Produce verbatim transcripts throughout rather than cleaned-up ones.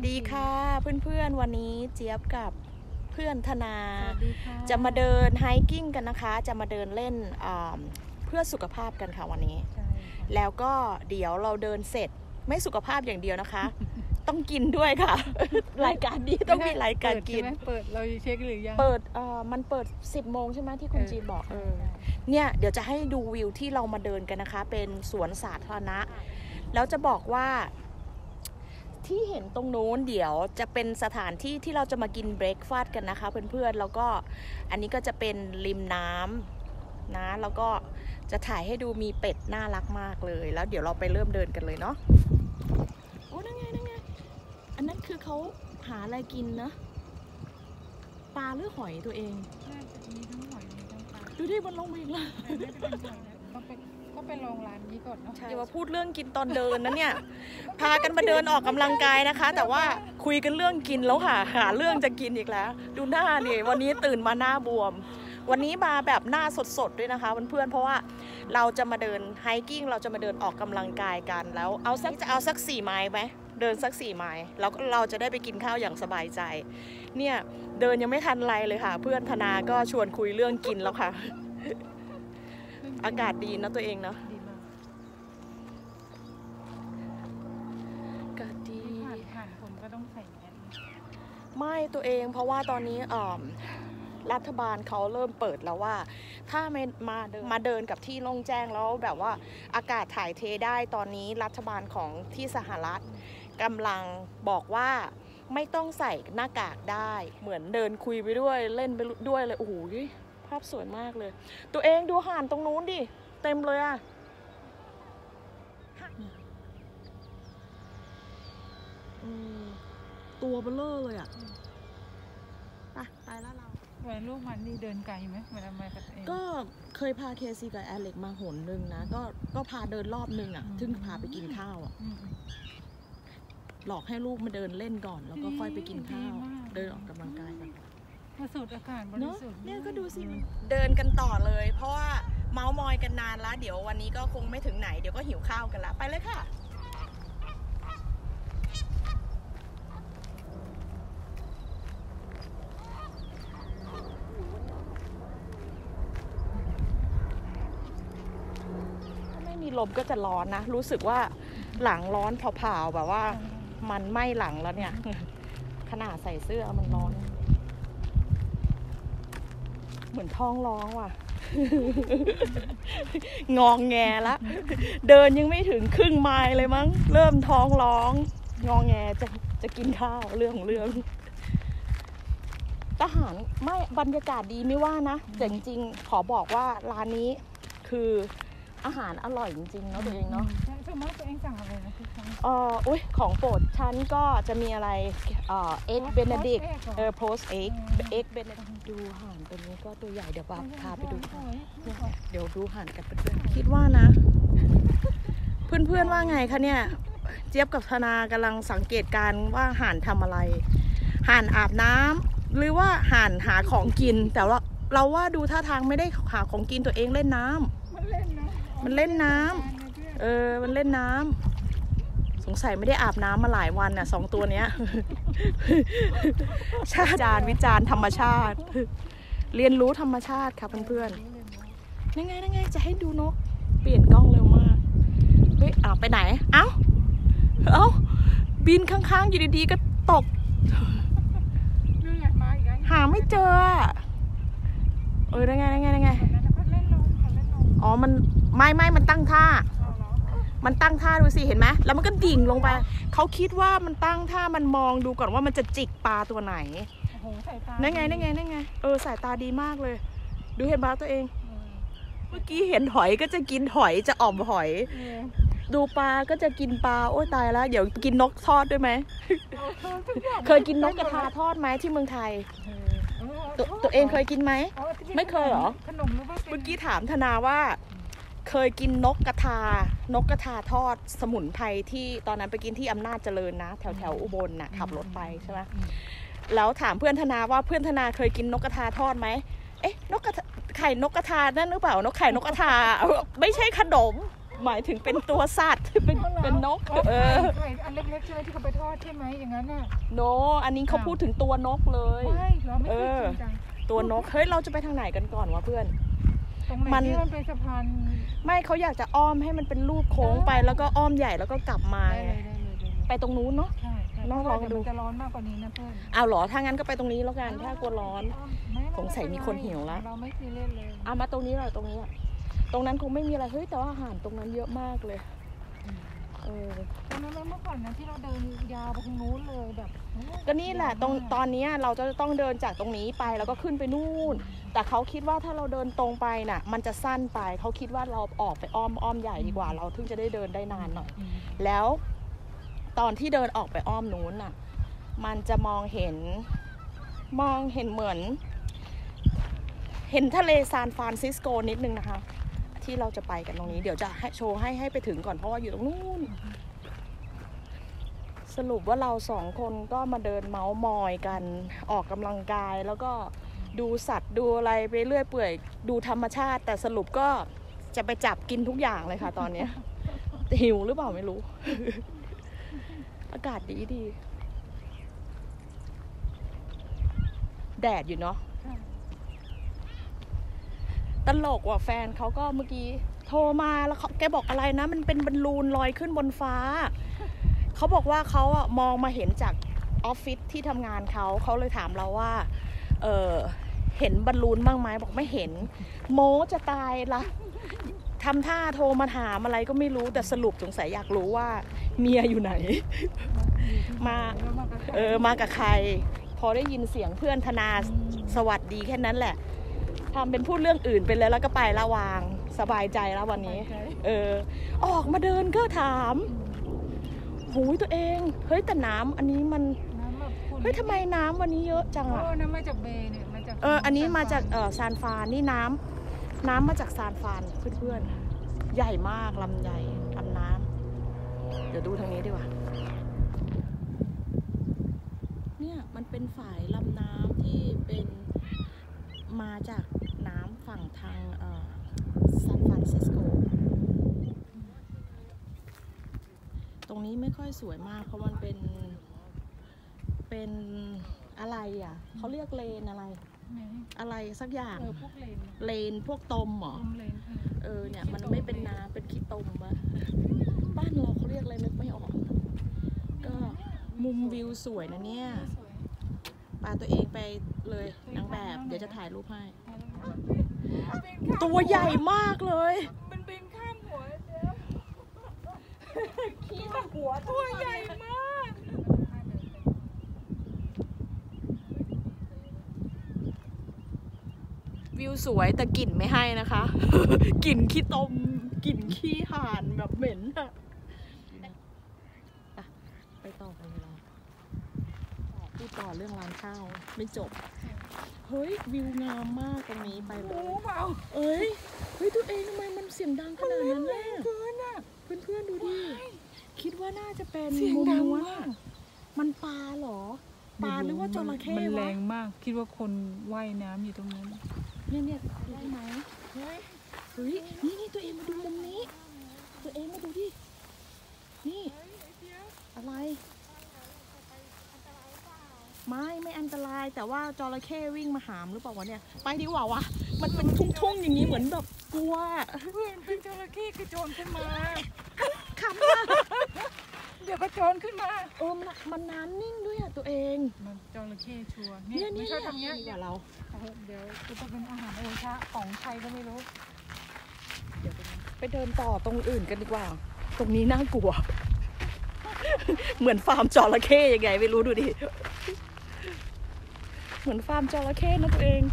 ดีค่ะเพื่อนๆวันนี้เจี๊ยบกับเพื่อนธนาจะมาเดินไฮกิ้งกันนะคะจะมาเดินเล่นเพื่อสุขภาพกันค่ะวันนี้แล้วก็เดี๋ยวเราเดินเสร็จไม่สุขภาพอย่างเดียวนะคะ ต้องกินด้วยค่ะ รายการนี้ต้องมีรายการกินเปิดเราเช็คหรือยังเปิดเอ่อมันเปิดสิบโมงใช่ไหมที่คุณจีนบอกเออเนี่ยเดี๋ยวจะให้ดูวิวที่เรามาเดินกันนะคะเป็นสวนสาธารณะแล้วจะบอกว่าที่เห็นตรงนู้นเดี๋ยวจะเป็นสถานที่ที่เราจะมากินเบรคฟาสต์กันนะคะเพื่อนๆแล้วก็อันนี้ก็จะเป็นริมน้ำนะแล้วก็จะถ่ายให้ดูมีเป็ดน่ารักมากเลยแล้วเดี๋ยวเราไปเริ่มเดินกันเลยเนาะโอ้นั่นไงนั่นไงอันนั้นคือเขาหาอะไรกินนะปลาหรือหอยตัวเองมีทั้งหอยมีทั้งปลาดูดิมันลงมาอีกแล้วก็ไปลองร้านนี้ก่อนเนาะอย่ามาพูดเรื่องกินตอนเดินนะเนี่ยพากันมาเดินออกกำลังกายนะคะแต่ว่าคุยกันเรื่องกินแล้วค่ะหาเรื่องจะกินอีกแล้วดูหน้าเนี่ยวันนี้ตื่นมาหน้าบวมวันนี้มาแบบหน้าสดๆด้วยนะคะเพื่อนๆเพราะว่าเราจะมาเดินไฮกิ้งเราจะมาเดินออกกำลังกายกันแล้วเอาสักจะเอาสักสี่ไมล์ไหมเดินสักสี่ไมล์แล้วเราจะได้ไปกินข้าวอย่างสบายใจเนี่ยเดินยังไม่ทันไรเลยค่ะเพื่อนธนาก็ชวนคุยเรื่องกินแล้วค่ะอากาศดีนะตัวเองเนาะอากาศดีผ่านผมก็ต้องใส่แมสไม่ตัวเองเพราะว่าตอนนี้รัฐบาลเขาเริ่มเปิดแล้วว่าถ้าไม่มาเดินมาเดินกับที่โล่งแจ้งแล้วแบบว่าอากาศถ่ายเทได้ตอนนี้รัฐบาลของที่สหรัฐกำลังบอกว่าไม่ต้องใส่หน้ากากได้เหมือนเดินคุยไปด้วยเล่นไปด้วยเลยโอ้โหภาพสวยมากเลยตัวเองดูห่านตรงนู้นดิเต็มเลยอะตัวเบลอเลยอะไปไปแล้วเราเวลาลูกมันนี่เดินไกลไหมเวลามากับเองก็เคยพาเคซีกับแอเล็กมาหนนึงนะก็ก็พาเดินรอบนึงอะถึงพาไปกินข้าวอะหลอกให้ลูกมาเดินเล่นก่อนแล้วก็ค่อยไปกินข้าวเดินออกกำลังกายกันมาสูดอากาศบริสุทธิ์เนี่ยก็ดูสิเดินกันต่อเลยเพราะว่าเมาส์มอยกันนานแล้วเดี๋ยววันนี้ก็คงไม่ถึงไหนเดี๋ยวก็หิวข้าวกันละไปเลยค่ะถ้าไม่มีลมก็จะร้อนนะรู้สึกว่าหลังร้อนเผาๆแบบว่ามันไหม้หลังแล้วเนี่ยขนาดใส่เสื้อมันร้อนเหมือนท้องร้องว่ะ งองแงละเดินยังไม่ถึงครึ่งไมล์เลยมั้งเริ่มท้องร้องงองแงจะจะกินข้าวเรื่องของเรื่องทหารไม่บรรยากาศดีไม่ว่านะแต่จริงๆขอบอกว่าร้านนี้คืออาหารอร่อยจริงๆเนาะตัวเองเนาะส่วนมากตัวเองสั่งอะไรนะพี่คะเอ่ออุ้ยของโปรดฉันก็จะมีอะไรเอ่อเอ็กเบเนดิกเออโพสเอ็กเอ็กเบเนดิกดูห่านตัวนี้ก็ตัวใหญ่เดี๋ยวพาพาไปดูเดี๋ยวดูห่านกันเพื่อนๆคิดว่านะเพื่อนๆว่าไงคะเนี่ยเจี๊ยบกับธนากำลังสังเกตการว่าห่านทำอะไรห่านอาบน้ำหรือว่าห่านหาของกินแต่ว่าเราว่าดูท่าทางไม่ได้หาของกินตัวเองเล่นน้ำมันเล่นนะมันเล่นน้ำเออมันเล่นน้ำสงสัยไม่ได้อาบน้ำมาหลายวันน่ะสองตัวเนี้ยชาจารวิจารณ์ธรรมชาติเรียนรู้ธรรมชาติค่ะเพื่อนๆนั่งไงนั่งไงจะให้ดูนกเปลี่ยนกล้องเร็วมากเฮ้ยอ่ะไปไหนเอ้าเอ้าบินข้างๆอยู่ดีๆก็ตกหาไม่เจอเออได้ไงได้ไงได้ไงอ๋อมันไม่ไม่มันตั้งท่ามันตั้งท่าดูสิเห็นไหมแล้วมันก็ดิ่งลงไปเขาคิดว่ามันตั้งท่ามันมองดูก่อนว่ามันจะจิกปลาตัวไหนนั่นไงนั่นไงนั่นไงเออสายตาดีมากเลยดูเห็นปลาตัวเองเมื่อกี้เห็นหอยก็จะกินหอยจะอ่อมหอยดูปลาก็จะกินปลาโอ้ตายแล้วเดี๋ยวกินนกทอดด้วยไหมเคยกินนกกระทาทอดไหมที่เมืองไทยตัวตัวเองเคยกินไหมไม่เคยเหรอเมื่อกี้ถามธนาว่าเคยกินนกกระทานกกระทาทอดสมุนไพรที่ตอนนั้นไปกินที่อำนาจเจริญนะแถวแถวอุบลน่ะขับรถไปใช่ไหมแล้วถามเพื่อนธนาว่าเพื่อนธนาเคยกินนกกระทาทอดไหมเอ๊ะนกกระไข่นกกระทานั่นหรือเปล่านกไข่นกกระทาไม่ใช่ขนมหมายถึงเป็นตัวสัตว์เป็นเป็นนกเออไข่อันเล็กๆใช่ไหมที่เขาไปทอดใช่ไหมอย่างนั้นน่ะโนอันนี้เขาพูดถึงตัวนกเลยไม่เราไม่เคยจริงจังตัวนกเฮ้ยเราจะไปทางไหนกันก่อนวะเพื่อนตรงไหนที่มันเป็นสะพานไม่เขาอยากจะอ้อมให้มันเป็นรูปโค้งไปแล้วก็อ้อมใหญ่แล้วก็กลับมาไปตรงนู้นเนาะใช่น้องลองดูจะร้อนมากกว่านี้นะเพื่อนอ้าวเหรอถ้างั้นก็ไปตรงนี้แล้วกันถ้ากลัวร้อนสงสัยมีคนหิวแล้วเราไม่ซีเรียสเลยเอามาตรงนี้เลยตรงนี้ตรงนั้นคงไม่มีอะไรเฮ้ยแต่ว่าอาหารตรงนั้นเยอะมากเลยเออตอนนั้นเมื่อก่อนนะที่เราเดินยาวไปทางนู้นเลยแบบก็นี่แหละตรงตอนนี้เราจะต้องเดินจากตรงนี้ไปแล้วก็ขึ้นไปนู่นแต่เขาคิดว่าถ้าเราเดินตรงไปน่ะมันจะสั้นไปเขาคิดว่าเราออกไปอ้อมอ้อมใหญ่ดีกว่าเราถึงจะได้เดินได้นานหน่อยแล้วตอนที่เดินออกไปอ้อมนู้นน่ะมันจะมองเห็นมองเห็นเหมือนเห็นทะเลซานฟรานซิสโกนิดนึงนะคะที่เราจะไปกันตรงนี้เดี๋ยวจะให้โชว์ให้ให้ไปถึงก่อนเพราะว่าอยู่ตรงนู้นสรุปว่าเราสองคนก็มาเดินเมาส์มอยกันออกกำลังกายแล้วก็ดูสัตว์ดูอะไรไปเรื่อยเปื่อยดูธรรมชาติแต่สรุปก็จะไปจับกินทุกอย่างเลยค่ะตอนนี้หิวหรือเปล่าไม่รู้ อากาศดีดีแดดอยู่เนาะตลกว่ะแฟนเขาก็เมื่อกี้โทรมาแล้วเขาแกบอกอะไรนะมันเป็นบอลลูนลอยขึ้นบนฟ้าเขาบอกว่าเขาอะมองมาเห็นจากออฟฟิศที่ทำงานเขาเขาเลยถามเราว่าเออเห็นบอลลูนบ้างไหมบอกไม่เห็นโม้จะตายละทำท่าโทรมาถามอะไรก็ไม่รู้แต่สรุปสงสัยอยากรู้ว่าเมียอยู่ไหนมาเออมากับใครพอได้ยินเสียงเพื่อนธนาสวัสดีแค่นั้นแหละทำเป็นพูดเรื่องอื่นไปเลยแล้วก็ไประวางสบายใจแล้ววันนี้เออออกมาเดินก็ถามโหยตัวเองเฮ้ยแต่น้ำอันนี้มันเฮ้ยทำไมน้ำวันนี้เยอะจังอ่ะน้ำมาจากเบย์เนี่ยมาจากเอออันนี้มาจากเออซานฟรานนี่น้ำน้ำมาจากซานฟรานเพื่อนๆใหญ่มากลำใหญ่ลำน้ำเดี๋ยวดูทางนี้ดีกว่าเนี่ยมันเป็นฝายลำน้ำที่เป็นมาจากน้ำฝั่งทางเอ่อซานฟรานซิสโกตรงนี้ไม่ค่อยสวยมากเพราะมันเป็นเป็นอะไรอ่ะเขาเรียกเลนอะไรอะไรสักอย่างเออพวกเลนเลนพวกตมเหรอเออเนี่ยมันไม่เป็นน้ำเป็นขี้ตมอะบ้านเราเขาเรียกอะไรนึกไม่ออกก็มุมวิวสวยนะเนี่ยปาตัวเองไปเลยนางแบบเดี๋ยวจะถ่ายรูปให้ตัวใหญ่มากเลยมันบินข้ามหัวเจ้าขี้หัวตัวใหญ่มากวิวสวยแต่กลิ่นไม่ให้นะคะกลิ่นขี้ตมกลิ่นขี้ห่านแบบเหม็นอะไปต่อกันเลยพูดต่อเรื่องร้านข้าวไม่จบเฮ้ยวิวงามมากตรงนี้ไปเลยเอ้ยเฮ้ยตัวเองทำไมมันเสียงดังขนาดนั้นน่ะเพื่อนเพื่อนดูดิคิดว่าน่าจะเป็นมุมว่ามันปลาหรอปลาหรือว่าจระเข้วะมันแรงมากคิดว่าคนว่ายน้ำอยู่ตรงนั้นเนี่ยเนี่ยได้ไหมเฮ้ยเฮ้ยนี่นี่ตัวเองมาดูมุมนี้ตัวเองมาดูดินี่อะไรไม่ไม่อันตรายแต่ว่าจระเข้วิ่งมาหามหรือเปล่าวะเนี่ยไปดีกว่าวะมันเป็นทุ่งๆอย่างนี้เหมือนแบบกลัวเพื่อนเป็นจระเข้กระโจนขึ้นมาขำมาเดี๋ยวกระโจนขึ้นมาเออมันน้ำนิ่งด้วยอ่ะตัวเองมันจระเข้ชัวร์เนี่ยไม่ชอบทำเงี้ยอย่าเราเดี๋ยวจะเป็นอาหารโอชะของใครก็ไม่รู้เดี๋ยวไปเดินต่อตรงอื่นกันดีกว่าตรงนี้น่ากลัวเหมือนฟาร์มจระเข้ยังไงไม่รู้ดูดิเหมือนฟาร์มจระเข้นะตัวเอง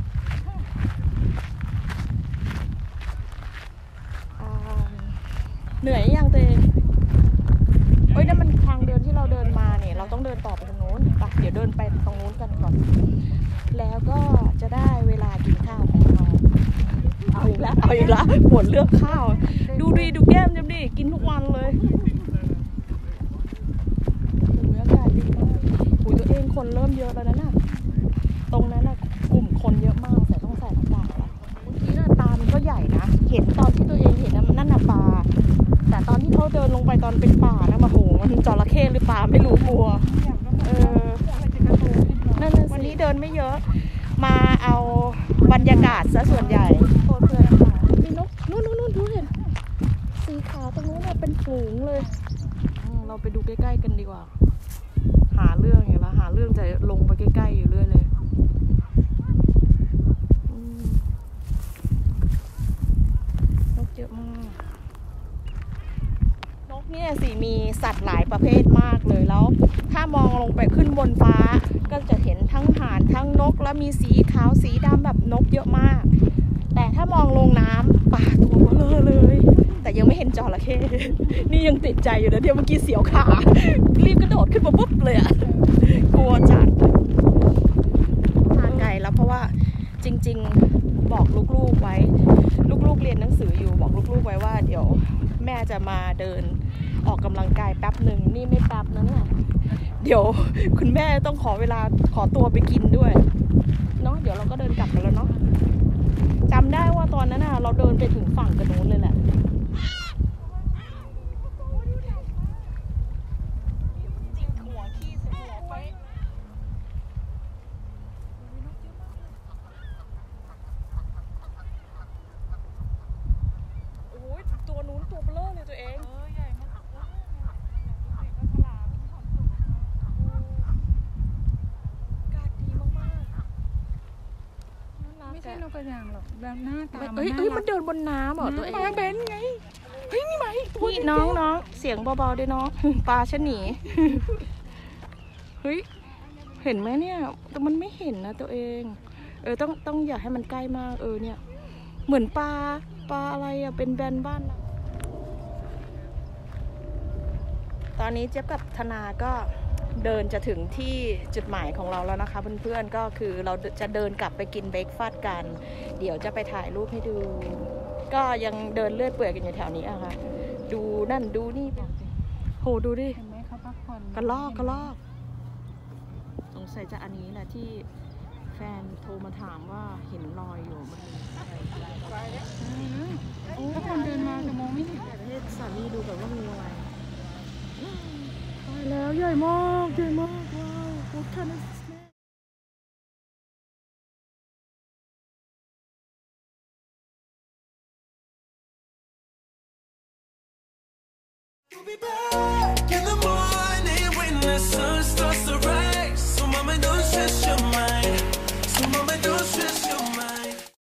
เหนื่อยยังตัวเองเอ้ยนั่นมันทางเดินที่เราเดินมาเนี่ยเราต้องเดินต่อไปทางโน้นไปเดี๋ยวเดินไปตรงโน้นกันก่อนแล้วก็จะได้เวลากินข้าวของเราเอาอีกแล้วเอาอีกแล้วหมดเลือกข้าวดูดิดูแก้มจำดิกินทุกวันเลยอากาศดีมากอุ้ยตัวเองคนเริ่มเยอะแล้วนะน่ะตรงนั้นน่ะกลุ่มคนเยอะมากแต่ต้องใส่หน้ากากแล้วเมื่อกี้น่ะปลามันก็ใหญ่นะเห็นตอนที่ตัวเองเห็นนั่นน่ะปลาตอนเป็นป่านะมาโหมันจระเข้หรือเปล่าไม่รู้บัวเออนั่นวันนี้เดินไม่เยอะมาเอาบรรยากาศซะส่วนใหญ่โทษเพื่อนนะคะมีนกนู่นนู่นนู่นดูเห็นสีขาวตรงนู้นเป็นฝูงเลยเราไปดูใกล้ๆกันดีกว่าหาเรื่องอย่างละหาเรื่องจะลงไปใกล้ๆอยู่เรื่อยเลยนกเยอะมากนกเนี่ยสิมีสัตว์หลายประเภทมากเลยแล้วถ้ามองลงไปขึ้นบนฟ้าก็จะเห็นทั้งห่านทั้งนกแล้วมีสีขาวสีดำแบบนกเยอะมากแต่ถ้ามองลงน้ำป่าตัวเบลอเลยแต่ยังไม่เห็นจระเข้นี่ยังติดใจอยู่นะเดี๋ยวเมื่อกี้เสียวขารีบกระโดดขึ้นมาปุ๊บเลยอะกลัวจัดทางไกลแล้วเพราะว่าจริงๆบอกลูกๆไว้ลูกๆเรียนหนังสืออยู่บอกลูกๆไว้ว่าเดี๋ยวแม่จะมาเดินออกกำลังกายแป๊บหนึ่งนี่ไม่แป๊บนะเนี่ยเดี๋ยวคุณแม่ต้องขอเวลาขอตัวไปกินด้วยเนาะเดี๋ยวเราก็เดินกลับกันแล้วเนาะจำได้ว่าตอนนั้นน่ะเราเดินไปถึงฝั่งกันนู้นเลยแหละตัวนู้นตัวเบลอเลยตัวเองเออใหญ่มากกาดดีมากๆไม่ใช่นกกระยางหรอกแบบหน้าตามันเอ้ยน่าเอ้ยรัมักนเดินบนน้ำเหรอตัวเองปลาเบนไงเฮ้ยนี่ไหมนี่น้องน้องเสียงเบาๆด้วยน้องปลาฉันหนีเฮ้ยเห็นไหมเนี่ยแต่มันไม่เห็นนะตัวเองเออต้องต้องอย่าให้มันใกล้มากเออเนี่ยเหมือนปลาปลาอะไรอะเป็นแบนบ้านเราตอนนี้เจี๊ยบกับธนาก็เดินจะถึงที่จุดหมายของเราแล้วนะคะเพื่อนๆก็คือเราจะเดินกลับไปกินเบรกฟาสต์กันเดี๋ยวจะไปถ่ายรูปให้ดูก็ยังเดินเลื่อยเปื่อยกันอยู่แถวนี้อะค่ะดูนั่นดูนี่โหดูดิเห็นไหมเขาพักผ่อนกระลอกกระลอกสงสัยจะอันนี้แหละที่แฟนโทรมาถามว่าเห็นรอยอยู่มันถ้าคนเดินมาจะมองไม่เห็นประเทศสามีดูแบบว่ามีอะไรตายแล้วใหญ่มากใหญ่มากว้าวโคตรคัน You'll be back in the morning when the sun starts to rise. So mama, don't stress your mind.